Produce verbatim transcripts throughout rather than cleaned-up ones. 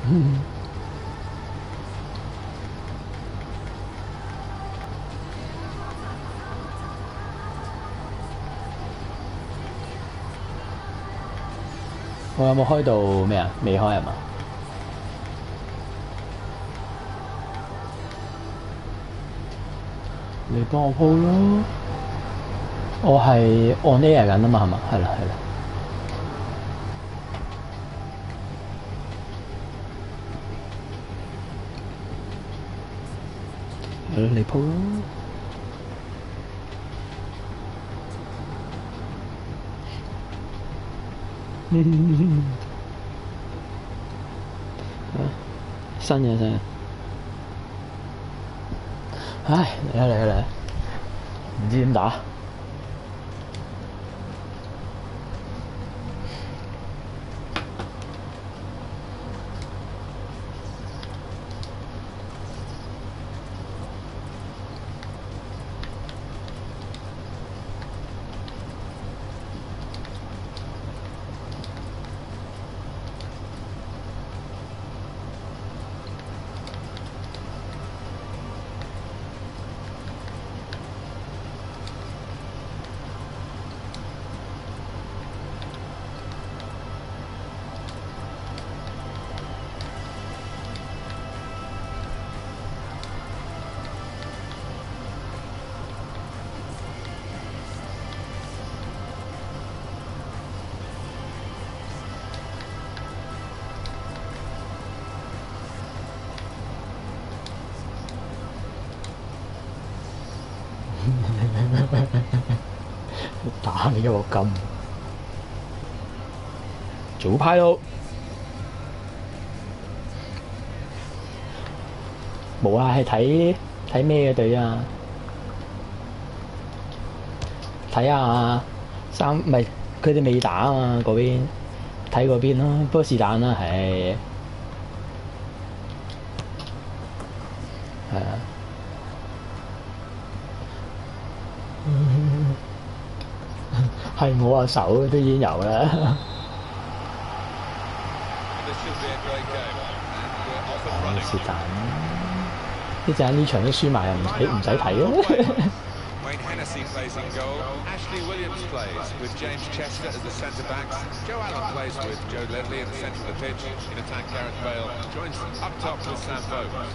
我有冇開到咩啊？未開係嘛？你幫我鋪咯。我係 on air 緊啊嘛，係嘛？係啦，係啦。係咯，你鋪咯。新嘅新嘅。唉，嚟啊嚟啊嚟啊！唔知點打。打你個金，早派咯，冇啊，係睇睇咩嘅隊啊？睇下三唔係佢哋未打啊嘛，嗰邊睇嗰邊咯，不過是但啦，係係啊。係我啊手都已經有啦。是但，呢陣呢場都輸埋，又唔使唔使睇咯。 Wayne Hennessy plays in goal. Ashley Williams plays with James Chester as the centre backs. Joe Allen plays with Joe Ledley in the centre of the pitch. In attack, Gareth Bale joins up top with Sam Vokes.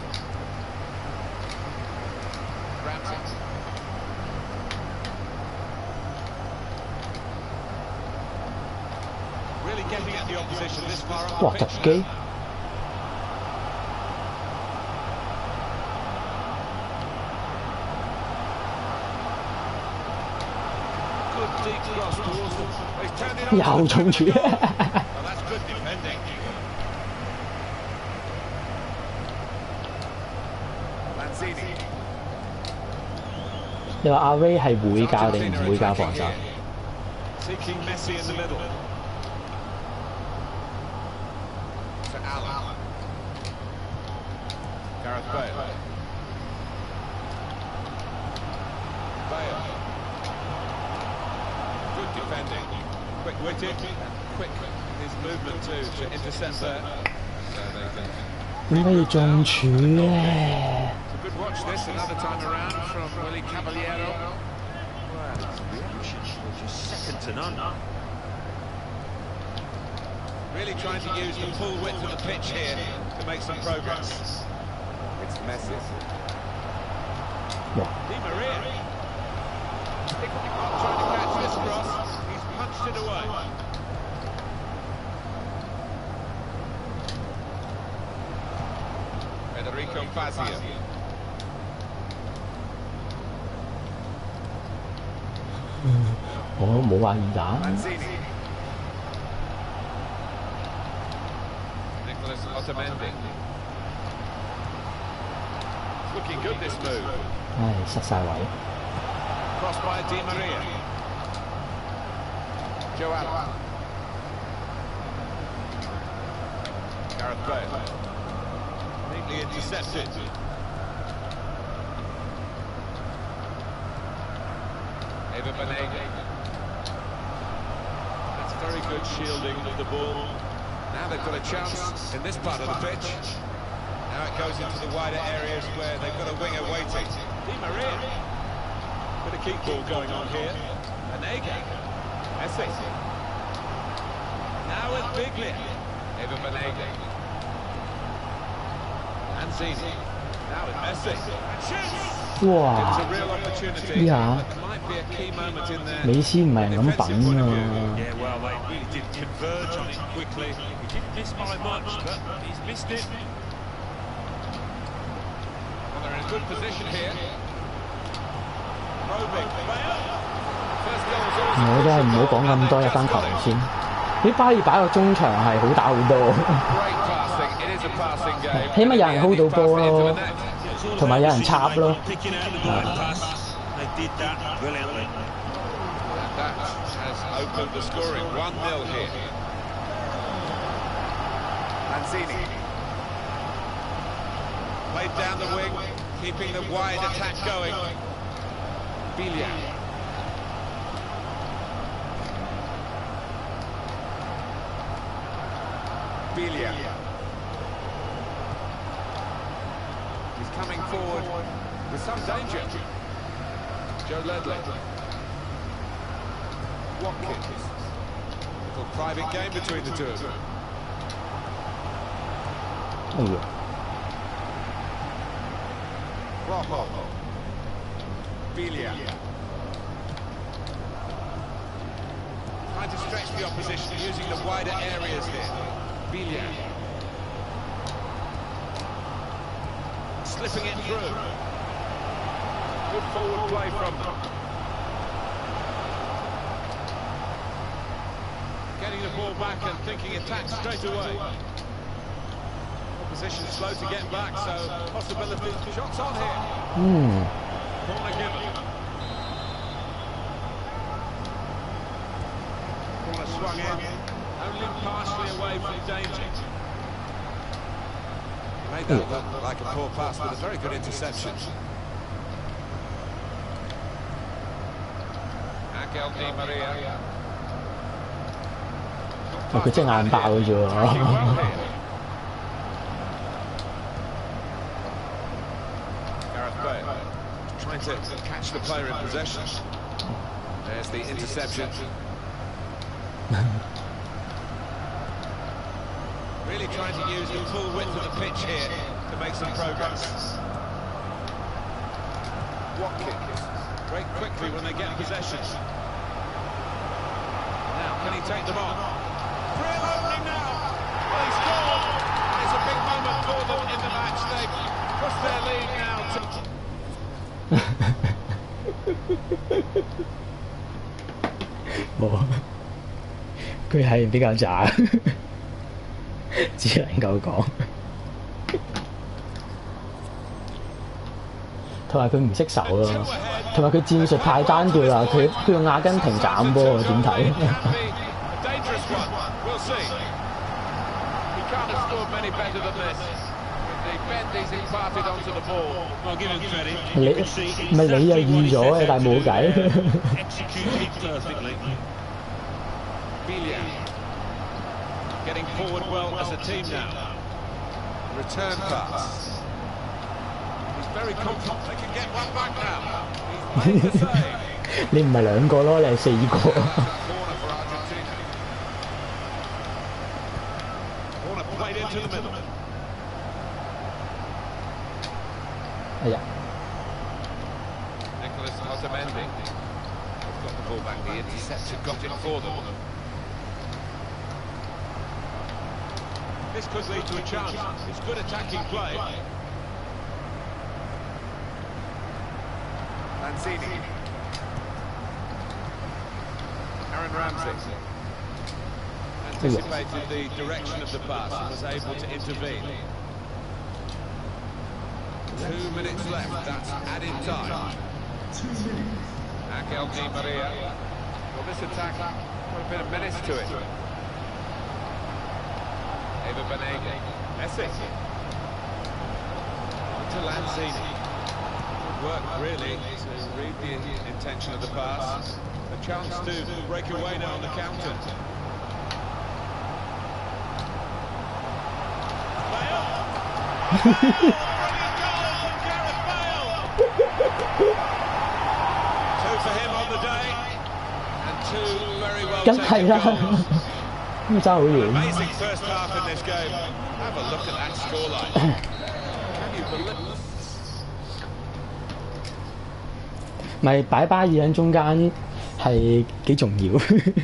Ramsey. Really getting at the opposition this far up. 哇！突擊。又衝住。你話阿 Ray 係會教定唔會教防守？ Quick-witted, quick his movement to, to intercept there. So they can. 點解要中柱咧 It's a good watch this another time around from Willie Caballero. Well, his reaction was just second to none. Really trying to use the full width of the pitch here to make some progress. It's Messi. Di Maria. Trying to catch this cross. Punched it away. Federico Fazio. 我冇話二打。 Nicholas Otamendi. Looking good this move. 唉，失晒位。 Crossed by Di Maria. Joe Allen. Gareth Bale. Neatly intercepted. Eva Banega. That's very good shielding of the ball. Now they've got a chance in this part of the pitch. Now it goes into the wider areas where they've got a winger waiting. Di Maria. Bit of keep ball going on here. Banega. Messi. Now with Biglia. Eva Banega. Lanzini. Now with Messi. And shoots! 哇！ It's a real opportunity. 呢下 That might be a key moment in there. 美斯唔係咁品啊！ Yeah, well, they really did converge on it quickly. He didn't miss by much, but he's missed it. Well, they're in a good position here. Probing. First goal was always 我都係唔好講咁多，入翻球先。啲巴爾擺個中場係好打好多， great passing. It is a passing game. 起碼有人 hold 到波 Passing into 咯 the net.， 同埋有人插咯。 Picking out the blind pass. They did that brilliantly. That has opened the scoring. one nil here. Lanzini. Played down the wing, keeping the wide attack going. Biglia. Biglia. He's coming forward with some danger. Joe Ledley. Watkins. Little private game between the two of them. 哎呀， Rojo. Biglia. Trying to stretch the opposition using the wider areas here. Biglia. Slipping it through. Good forward play from them. Getting the ball back and thinking attack straight away. Opposition slow to get back, so possibilities. Shots on here. 嗯， Corner given. Corner swung in. Only partially away from danger. Made that look like a poor pass with a very good interception. Angel Di Maria. 佢真係硬爆嘅啫喎。 Gareth Bale trying to catch the player in possession. There's the interception. Really trying to use the full width of the pitch here to make some progress. Watkins break quickly when they get possession. Now, can he take them on? Real opening now. Well, he scored. It's a big moment for them in the match. They've pushed their lead now to... 冇，佢係比較渣，只能夠講。同埋佢唔識守咯，同埋佢戰術太單調啦。佢佢用阿根廷斬波喎，點睇？ dangerous one. We'll see. He can't have scored many better than this. The bend he's imparted onto the ball. I'll give him credit. 你唔係你又預咗嘅，但係冇計。 Executed perfectly. Biglia getting forward well as a team now. Return pass. He's very confident they can get one back now. He's made the save. 你唔係兩個咯，你係四個。 Corner for Argentina. Corner played into the middle. 哎呀， Nicholas Otamendi has got the ball back. The interceptor got it for them. This could lead to a chance. It's good attacking play. Lanzini. Aaron Ramsey anticipated the direction of the pass and was able to intervene. Two minutes left, that's added time. Angel Di Maria. Well, this attack got a bit of menace to it. Eva Banega. Messi. To Lanzini. Good work, really, to read the intention of the pass. A chance to break away now on the counter. 梗係啦，咁爭好遠。咪擺巴爾喺中間係幾重要。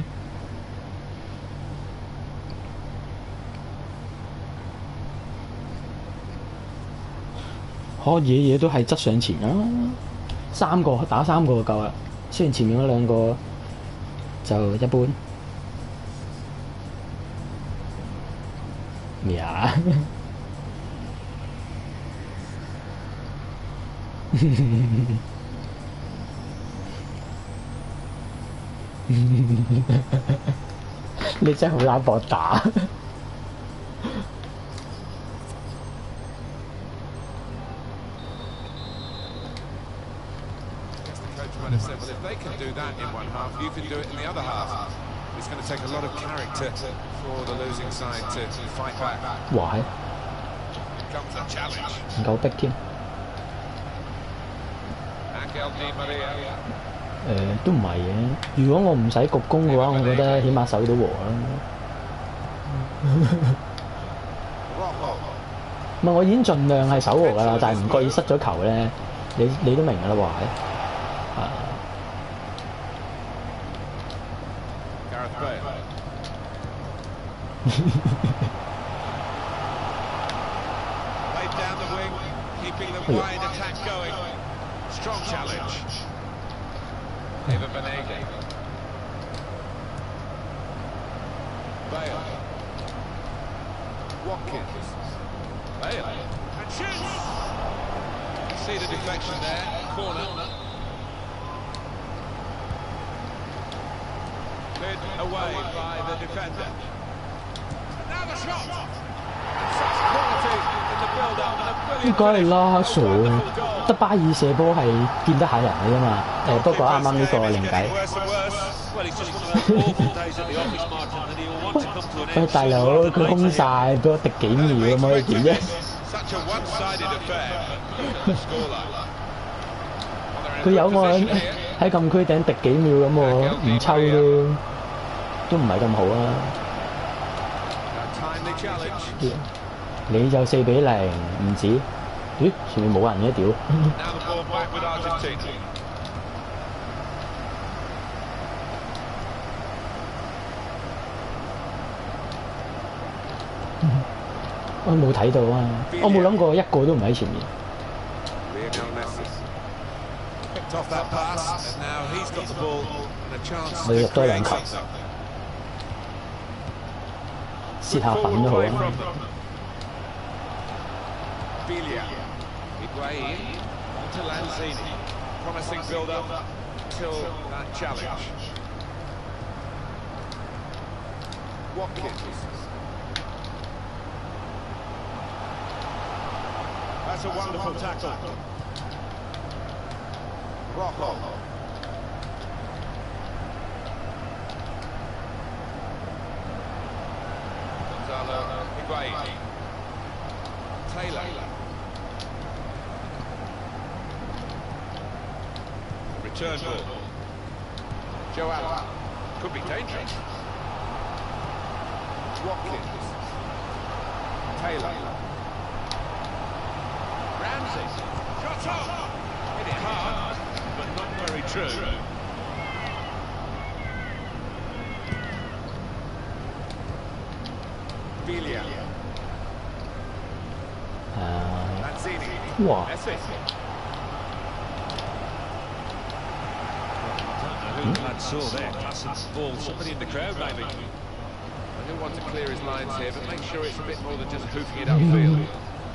可嘢嘢都係側上前啦，三個打三個就夠啦。雖然前面嗰兩個就一般。咩啊？你真係好懶搏打。 Have said, well, if they can do that in one half, you can do it in the other half. It's going to take a lot of character for the losing side to fight back. 哇！ Comes a challenge. 唔夠逼添。 Angel Di Maria. 誒都唔係嘅，如果我唔使局攻嘅話，我覺得起碼守到和啦。唔係，我已經盡量係守和㗎啦，但係唔覺意失咗球咧，你你都明㗎啦喎。啊 Gareth Bale. Laid down the wing, keeping the wide attack going. Strong challenge. Eva Banega. Bale. Watkins. Bale. And shoots! See the deflection there. Corner. Cleared away by the defender. Now the shot! Such quality in the build-up and a brilliant 應該係啦，傻得巴爾射波係見得下人嘅啫嘛。誒，不過啱啱呢個另計。喂，大佬，佢空晒，俾我滴幾秒咁可以點啫？佢有我喺禁區頂滴幾秒咁喎，唔抽都都唔係咁好啊！你就四比零，唔止。咦？前面冇人嘅屌！我冇睇到啊！我冇諗過一個都唔喺前面。我要入多兩球，泄下粉都好啊！ Filia, Higuain, onto Lanzini, promising build-up until that challenge. Watkins. That's a wonderful tackle. Rojo. Gonzalo Higuain. Taylor. Return ball. Joe Allen. Could be dangerous. Watkins. Taylor. Ramsey. Shot up. Hit it hard, but not very true. Filia. Lanzini. 哇！ Messi. Who the lad saw there, classing the ball, somebody in the crowd maybe. I do want to clear his lines here, but make sure it's a bit more than just hoofing it upfield.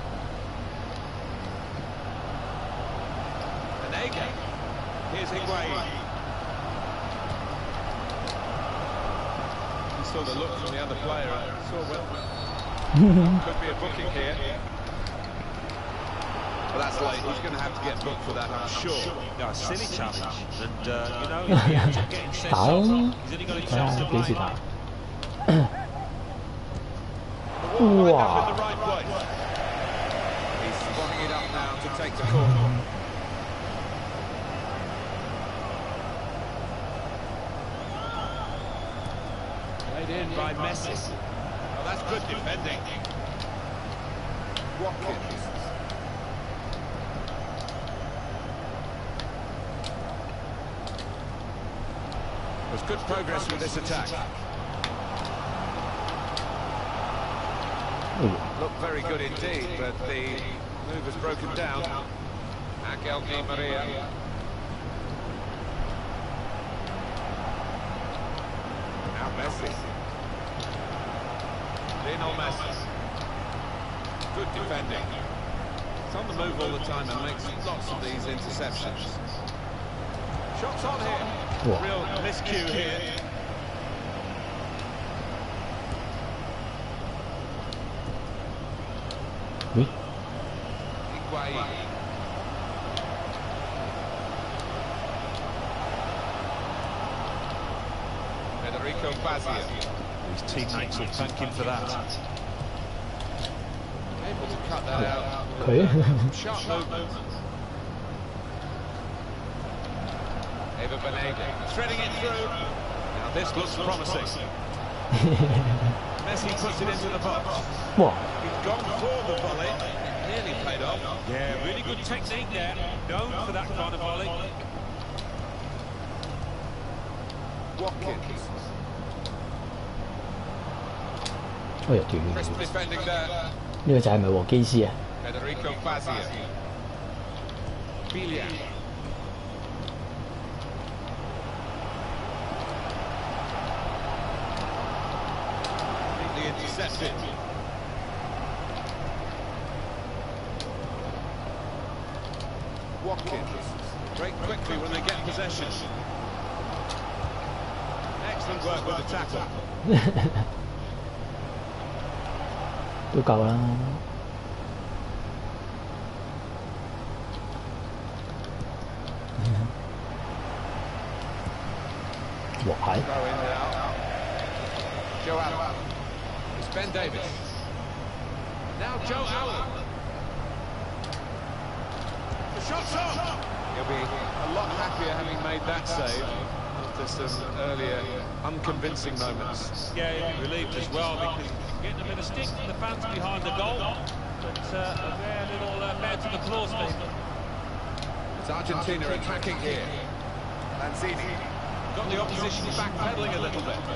Banega. Here's Higuain. He saw the look from the other player. Saw well. Could be a booking here. Well, that's late. He's going to have to get booked for that, I'm sure. Yeah, silly challenge. And, uh, you know, if he ends up getting sent off, he's only got a chance to play. Wow. spotting it up now to take the corner. Played in by Messi. Oh, that's good defending. Watkins. There's good progress with this attack. Looked very good indeed, but the move has broken down. Angel Di Maria. Now Messi. Lionel Messi. Good defending. It's on the move all the time and makes lots of these interceptions. Shots on here. Wow. Real miscue here. Oui. Higuain. Federico Fazio. His teammates will thank him for that. Able to cut that out. 佢 Sharp movement. Eva Banega. Threading it through. Now this looks promising. Messi puts it into the box. 哇！ He's gone for the volley. It nearly paid off. Yeah, really good technique there. Known for that kind of volley. Watkins. 我入條 Crisp defending there. 呢個就係咪黃基斯啊？ Federico Fazio. Bilia. Neatly intercepted. Watkins. Break quickly when they get possession. Excellent work with the tackle. 都夠啦。哇！係 Throw in now. Joe Allen. It's Ben Davis. Now Joe Allen. The shot's on. He'll be a lot happier having made that save after some earlier unconvincing moments. Yeah, relieved as well because getting a bit of stick from the fans behind the goal. But uh, a rare little uh, bed to the claws, Stephen. It's Argentina attacking here. Lanzini. Got the opposition backpedaling a little bit.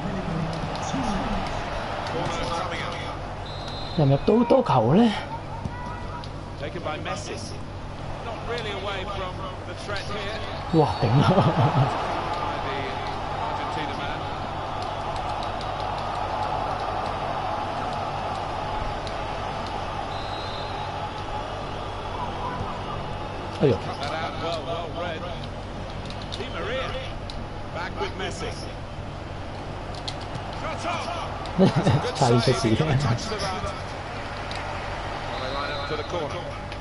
Corner coming up. 入唔入到多球咧？ Taken by Messi. Not really away from the threat here. 哇！頂啊！ By the Argentina man. 哎呦！ Cut that out well, well read. Di Maria. Back with Messi. Shot off. 差啲出事。 Touch the bar. Well, they line up to the corner.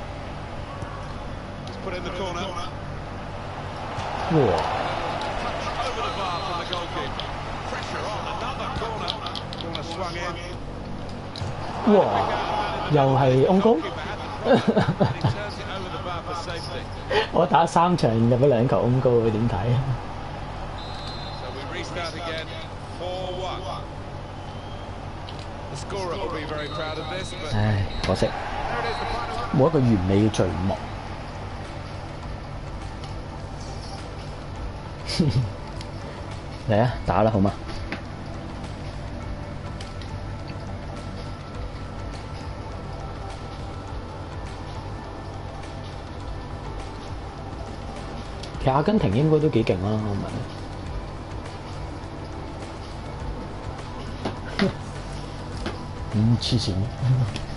He's put in the corner. 哇！ Over the bar from the goalkeeper. Pressure on. Another corner. Corner swung in. 哇！又係安高。 He turns it over the bar for safety. 我打三場入咗兩球安高，佢點睇？ So we restart again. four one. The scorer will be very proud of this, but 唉，可惜 there it is, the final one. 冇一個完美嘅序幕。嚟啊，打啦，好嗎？其實阿根廷應該都幾勁啦，我問。嗯，黐線。